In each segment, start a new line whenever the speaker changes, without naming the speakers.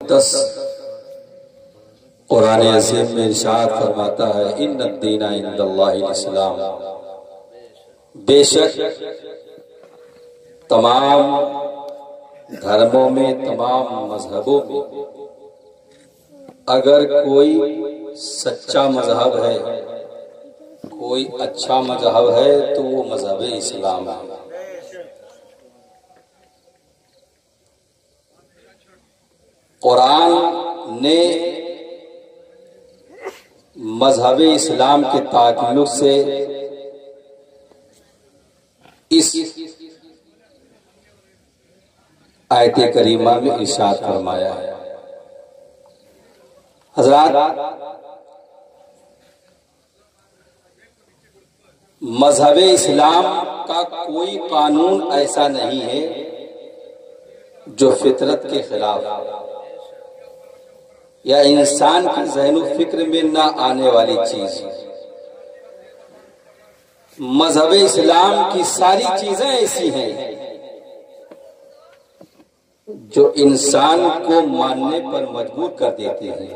مقدس قرآن عظیم میں ارشاد فرماتا ہے ان الدین عند اللہ الاسلام، بے شک تمام دھرموں میں، تمام مذہبوں میں اگر کوئی سچا مذہب ہے، کوئی اچھا مذہب ہے تو وہ مذہب اسلام ہے۔ قرآن نے مذہب اسلام کے تعلق سے اس آیت کریمہ میں ارشاد فرمایا ہے۔ حضرات، مذہب اسلام کا کوئی قانون ایسا نہیں ہے جو فطرت کے خلاف یا انسان کی ذہن و فکر میں نہ آنے والی چیز۔ مذہب اسلام کی ساری چیزیں ایسی ہیں جو انسان کو ماننے پر مجبور کر دیتے ہیں۔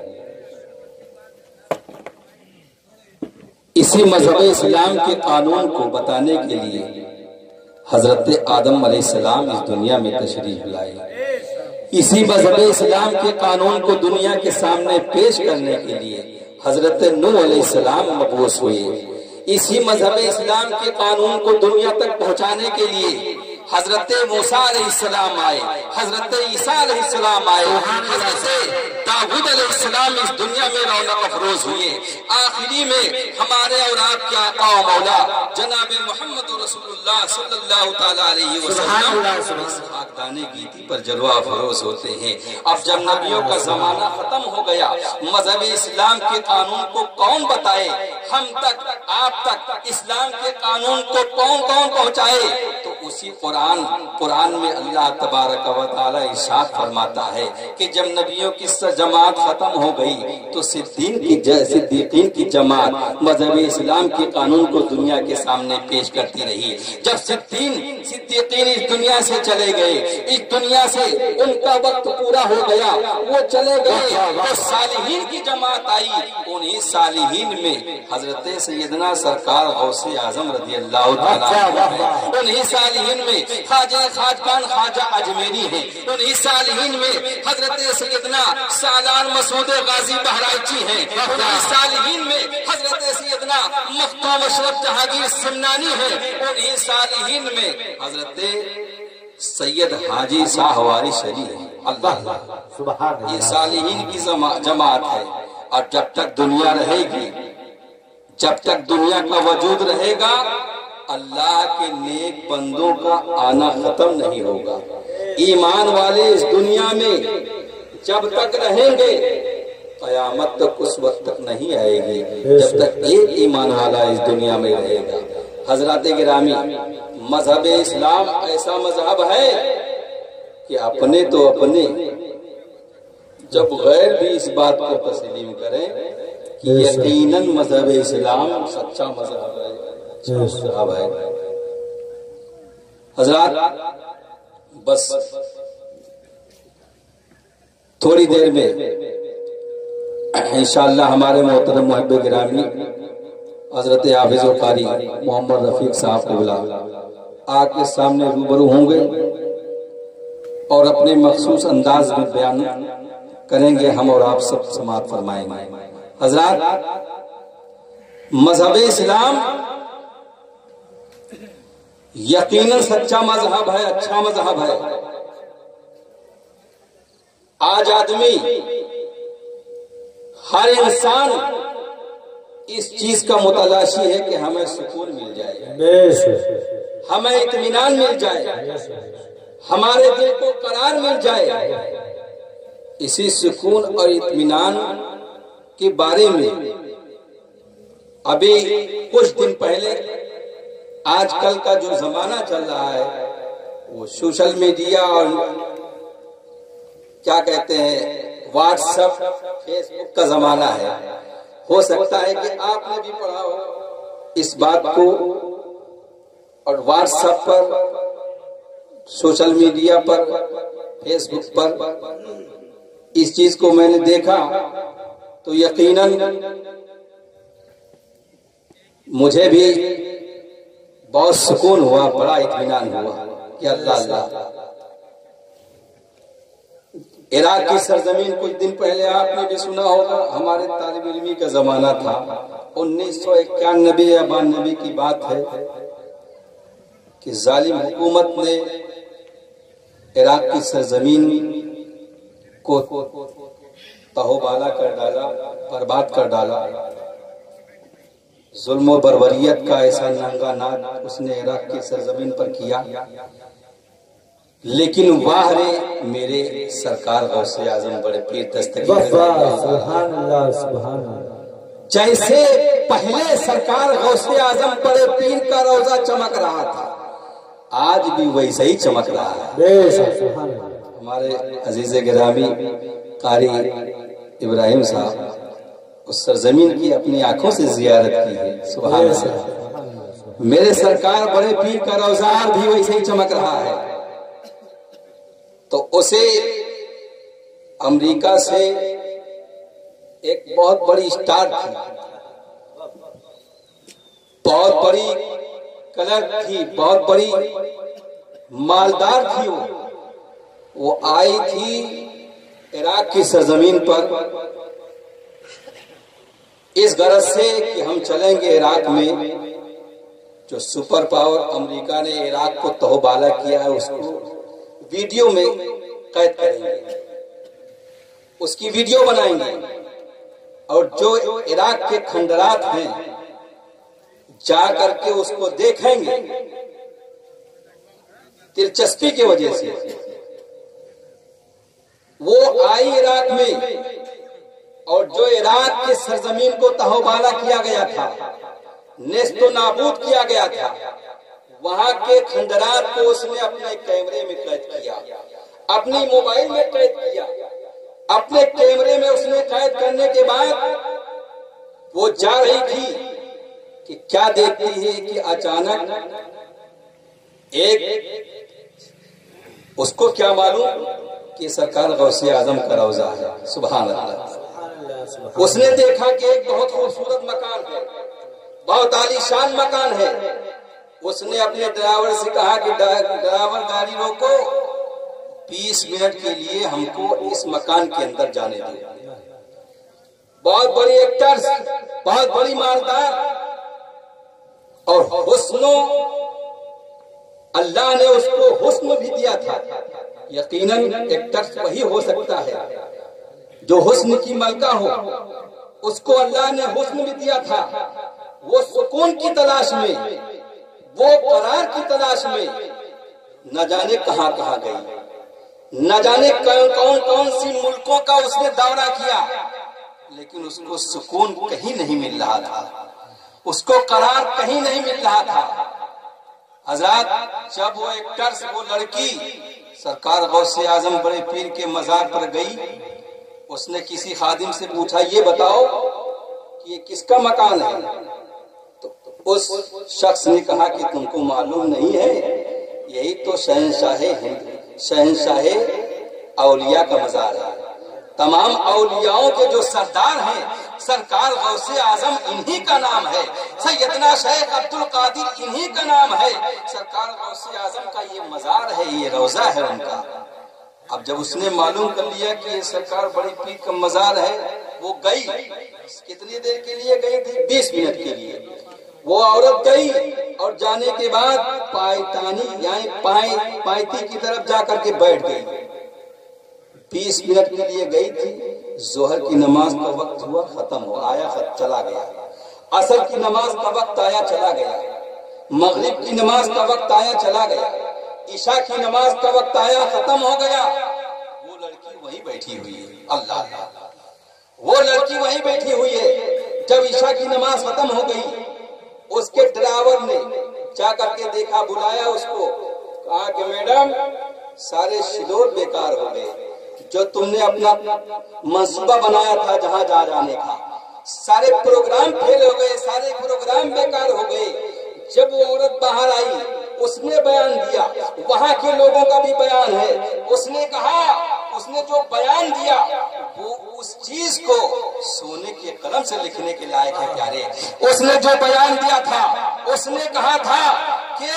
اسی مذہب اسلام کے قانون کو بتانے کے لیے حضرت آدم علیہ السلام اس دنیا میں تشریف لائے۔ اسی مذہب اسلام کے قانون کو دنیا کے سامنے پیش کرنے کے لیے حضرت نوح علیہ السلام مبعوث ہوئے۔ اسی مذہب اسلام کے قانون کو دنیا تک پہنچانے کے لیے حضرت موسیٰ علیہ السلام آئے، حضرت عیسیٰ علیہ السلام آئے، حضرت داؤد علیہ السلام اس دنیا میں رونق افروز ہوئے۔ آخری میں ہمارے اور آپ کے آقا و مولا جناب محمد رسول اللہ صلی اللہ تعالیٰ علیہ وسلم اس خاکدان گیتی پر جلوہ افروز ہوتے ہیں۔ اب جب نبیوں کا زمانہ ختم ہو گیا، مذہب اسلام کے قانون کو کون بتائے؟ ہم تک، آپ تک اسلام کے قانون کو کون پہنچائے؟ تو اسی قرآن میں اللہ تبارک و تعالی ارشاد فرماتا ہے کہ جب نبیوں کی جماعت ختم ہو گئی تو صدیقین کی جماعت مذہب اسلام کے قانون کو دنیا کے سامنے پیش کرتی رہی۔ جب صدیقین اس دنیا سے چلے گئے، اس دنیا سے ان کا وقت پورا ہو گیا، وہ چلے گئے تو صالحین کی جماعت آئی۔ انہی صالحین میں حضرت سیدنا سرکار غوث اعظم رضی اللہ تعالیٰ عنہ، انہی صالحین میں خواجہ خاجگان خواجہ اجمیری ہیں، انہی صالحین میں حضرت سیدنا سالار مسعود غازی بہرائچی ہیں، انہی صالحین میں حضرت سیدنا مختوم اشرف جہانگیر سمنانی ہیں، انہی صالحین میں حضرت سید حاجی ساہواری شریف ہیں۔ اللہ، یہ صالحین کی جماعت ہے، اور جب تک دنیا رہے گی، جب تک دنیا کا وجود رہے گا، اللہ کے نیک بندوں کا آنا ختم نہیں ہوگا۔ ایمان والے اس دنیا میں جب تک رہیں گے، قیامت تک اس وقت تک نہیں آئے گی جب تک ایک ایمان والا اس دنیا میں رہے گا۔ حضرات گرامی، مذہب اسلام ایسا مذہب ہے کہ اپنے تو اپنے، جب غیر بھی اس بات کو تسلیم کریں کہ یقیناً مذہب اسلام سچا مذہب ہے، حضرات بس تھوڑی دیر میں انشاءاللہ ہمارے محترم محب گرامی حضرت حافظ و قاری محمد رفیق صاحب قبلہ آپ کے سامنے روبرو ہوں گے اور اپنے مخصوص انداز میں بیان کریں گے، ہم اور آپ سب سماعت فرمائیں گے۔ حضرات، مذہب اسلام یقیناً سچا مذہب ہے، اچھا مذہب ہے۔ آج آدمی، ہر انسان اس چیز کا متلاشی ہے کہ ہمیں سکون مل جائے، ہمیں اطمینان مل جائے، ہمارے دل کو قرار مل جائے۔ اسی سکون اور اطمینان کے بارے میں ابھی کچھ دن پہلے، آج کل کا جو زمانہ چل رہا ہے وہ سوشل میڈیا اور کیا کہتے ہیں واٹس ایپ فیس بک کا زمانہ ہے۔ ہو سکتا ہے کہ آپ نے بھی پڑھا ہو اس بات کو، اور واٹس ایپ پر، سوشل میڈیا پر، فیس بک پر اس چیز کو میں نے دیکھا تو یقیناً مجھے بھی بہت سکون ہوا، بڑا اطمینان ہوا کہ اللہ عراق کی سرزمین کچھ دن پہلے آپ نے بھی سنا ہوگا، ہمارے طالب علمی کا زمانہ تھا، 1991 یا 92 کی بات ہے کہ ظالم حکومت نے عراق کی سرزمین کو تہو بالا کر ڈالا، برباد کر ڈالا۔ ظلم و بربریت کا ایسا ننگا ناچ اس نے عراق کی سرزمین پر کیا، لیکن واہ رے میرے سرکار غوث اعظم بڑے پیر دستگیر،
سبحان اللہ سبحان اللہ،
جیسے پہلے سرکار غوث اعظم بڑے پیر کا روزہ چمک رہا تھا، آج بھی ویسے ہی چمک رہا ہے۔ ہمارے عزیز گرامی قاری ابراہیم صاحب اس سرزمین کی اپنی آنکھوں سے زیارت کی ہے، سبحان اللہ۔ میرے سرکار بڑے پیر کا روزہ آج بھی ویسے ہی چمک رہا ہے۔ تو اسے امریکہ سے ایک بہت بڑی اسٹار تھی، بہت بڑی کلر تھی، بہت بڑی مالدار تھی، وہ آئی تھی عراق کی سرزمین پر اس غرض سے کہ ہم چلیں گے عراق میں، جو سپر پاور امریکہ نے عراق کو تہو بالا کیا ہے اس کو ویڈیو میں قید کریں گے، اس کی ویڈیو بنائیں گے، اور جو عراق کے کھنڈرات ہیں جا کر کے اس کو دیکھیں گے۔ دلچسپی کی وجہ سے وہ آئی عراق میں، اور جو عراق کے سرزمین کو تہو بالا کیا گیا تھا، نیست و نابود کیا گیا تھا، وہاں کے کھنڈرات کو اس نے اپنے کیمرے میں قید کیا، اپنی موبائل میں قید کیا، اپنے کیمرے میں اس نے قید کرنے کے بعد وہ جا رہی تھی کہ کیا دیکھتی ہے کہ اچانک ایک، اس کو کیا معلوم کہ سرکار غوث اعظم کا روضہ ہے، سبحان اللہ۔ اس نے دیکھا کہ ایک بہت خوبصورت مکان ہے، بہت عالی شان مکان ہے۔ اس نے اپنے ڈرائیور سے کہا کہ ڈرائیور گاڑی روکو، 20 منٹ کے لیے ہم کو اس مکان کے اندر جانے دو۔ بہت بڑی ایکٹرز، بہت بڑی مالدار، اور حسن، اللہ نے اس کو حسن بھی دیا تھا۔ یقیناً ایکٹرز وہی ہو سکتا ہے جو حسن کی ملکہ ہو، اس کو اللہ نے حسن بھی دیا تھا۔ وہ سکون کی تلاش میں، وہ قرار کی تلاش میں نہ جانے کہاں کہاں گئی، نہ جانے کون کون سی ملکوں کا اس نے دورہ کیا، لیکن اس کو سکون کہیں نہیں مل رہا تھا، اس کو قرار کہیں نہیں مل رہا تھا۔ حضرات، جب وہ ایکٹرز، وہ لڑکی سرکار غوث اعظم بڑے پیر کے مزار پر گئی، اس نے کسی خادم سے پوچھا یہ بتاؤ کہ یہ کس کا مکان ہے؟ اس شخص نے کہا کہ تم کو معلوم نہیں ہے، یہی تو شہنشاہ ہند، شہنشاہ اولیاء کا مزار ہے۔ تمام اولیاؤں کے جو سردار ہیں سرکار غوث اعظم انہی کا نام ہے، سیدنا شیخ عبد القادر انہی کا نام ہے، سرکار غوث اعظم کا یہ مزار ہے، یہ روضہ ہے ان کا۔ اب جب اس نے معلوم کر لیا کہ یہ سرکار بڑی پیر کا مزار ہے، وہ گئی۔ کتنی دیر کے لیے گئی تھی؟ 20 منٹ کے لیے۔ وہ عورت گئی اور جانے کے بعد پائتانی یعنی پائتی کی طرف جا کر کے بیٹھ گئی۔ 20 منٹ کے لیے گئی تھی، ظہر کی نماز کا وقت ہوا، ختم ہوا، آیا چلا گیا۔ عصر کی نماز کا وقت آیا، چلا گیا۔ مغرب کی نماز کا وقت آیا، چلا گیا۔ عشاء کی نماز کا وقت آیا، ختم ہو گیا۔ وہ لڑکی وہیں بیٹھی ہوئی ہے، اللہ، وہ لڑکی وہیں بیٹھی ہوئی ہے۔ جب عشاء کی نماز ختم ہو گئی، اس کے ڈرائیور نے جا کر کے دیکھا، بلایا اس کو، کہا کہ میڈم سارے شیڈول بیکار ہو گئے، جو تم نے اپنا منصوبہ بنایا تھا جہاں جانے کا، سارے پروگرام فیل ہو گئے، سارے پروگرام بیکار ہو گئے۔ جب وہ عورت باہر آئی، اس نے بیان دیا، وہاں کے لوگوں کا بھی بیان ہے۔ اس نے کہا اس نے جو بیان دیا وہ اس چیز کو سونے کے قلم سے لکھنے کے لائق ہے پیارے. اس نے جو بیان دیا تھا اس نے کہا تھا کہ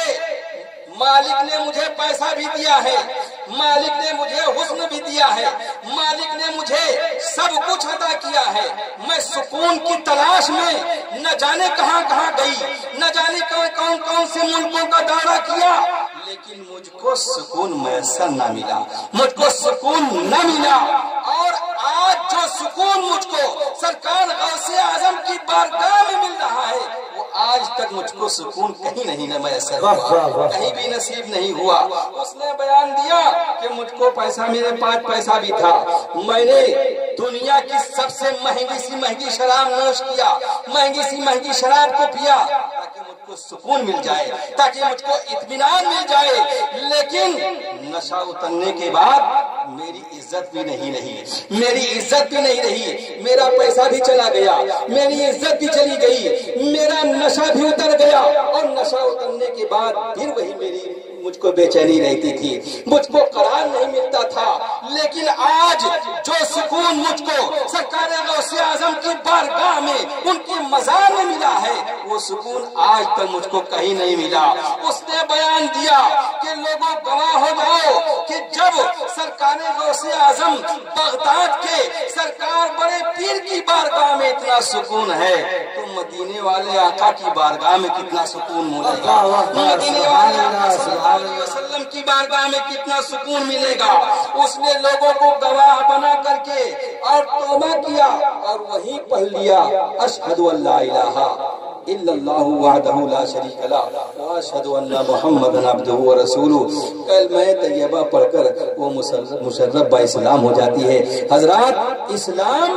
مالک نے مجھے پیسہ بھی دیا ہے، مالک نے مجھے حسن بھی دیا ہے، مالک نے مجھے سب کچھ عطا کیا ہے. میں سکون کی تلاش میں نہ جانے کہاں کہاں گئی، نہ جانے کون کون سے ملکوں کا دورہ کیا، لیکن مجھ کو سکون میسر نہ ملا، مجھ کو سکون نہ ملا. اور آج جو سکون مجھ کو سرکار غوث اعظم کی بارگاہ میں مل رہا ہے وہ آج تک مجھ کو سکون کہیں نہیں میسر ہوا، کہیں بھی نصیب نہیں ہوا. اس نے بیان دیا کہ مجھ کو پیسہ، میرے پاس پیسہ بھی تھا، میں نے دنیا کی سب سے مہنگی سی مہنگی شراب نوش کیا، مہنگی سی مہنگی شراب کو پیا تاکہ مجھ کو سکون مل جائے، تاکہ مجھ کو اطمینان مل جائے. لیکن نشہ اترنے کے بعد میری عزت بھی نہیں رہی، میری عزت بھی نہیں رہی، میرا پیسہ بھی چلا گیا، میری عزت بھی چلی گئی، میرا نشہ بھی اتر گیا. اور نشہ اترنے کے بعد پھر وہی مجھ کو بے چینی رہتی تھی، مجھ کو قرار نہیں ملتا تھا. لیکن آج جو سکون مجھ کو سرکار غوث اعظم کی بارگاہ میں ان کی مزار میں ملا ہے وہ سکون آج تک مجھ کو کہیں نہیں ملا. اس نے بیان دیا کہ لوگوں گواہ ہو جاؤ کہ جب سرکار غوث اعظم بغداد کے سرکار بڑے پیر کی بارگاہ میں اتنا سکون ہے تو مدینے والے آقا کی بارگاہ میں کتنا سکون ملے گا، مدینے والے آقا صلی اللہ علیہ وسلم کی بارگاہ میں کتنا سکون ملے گا. اس نے لوگوں کو گواہ بنا کر کے اور توبہ کیا اور وہیں پڑھ لیا اشہد ان لا الہ الا اللہ وحدہ لا شریک لہ واشہد ان محمدا عبدہ ورسولہ. کلمہ طیبہ پڑھ کر وہ مشرف با اسلام ہو جاتی ہے. حضرات، اسلام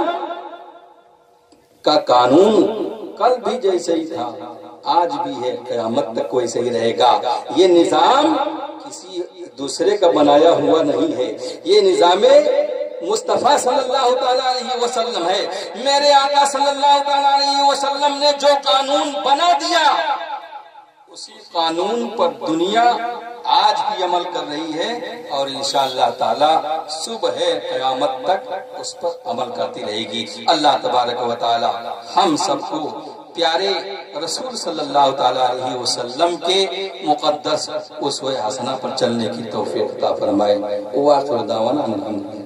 کا قانون کل بھی جیسے ہی تھا آج بھی ہے، قیامت تک کوئی صحیح رہے گا. یہ نظام کسی دوسرے کا بنایا ہوا نہیں ہے، یہ نظام مصطفیٰ صلی اللہ تعالیٰ علیہ وسلم ہے. میرے آقا صلی اللہ تعالیٰ علیہ وسلم نے جو قانون بنا دیا اسی قانون پر دنیا آج بھی عمل کر رہی ہے اور انشاءاللہ تعالی صبح قیامت تک اس پر عمل کرتی رہے گی. اللہ تبارک و تعالی ہم سب کو پیارے رسول صلی اللہ تعالی علیہ وسلم کے مقدس اسوہ حسنہ پر چلنے کی توفیق عطا فرمائے. وآخر دعوانا الحمدللہ.